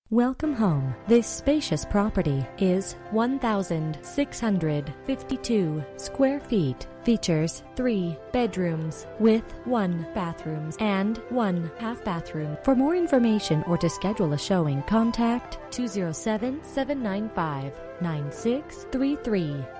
Welcome home. This spacious property is 1,652 square feet. Features 3 bedrooms with 1 bathroom and 1 half bathroom. For more information or to schedule a showing, contact 207-795-9633.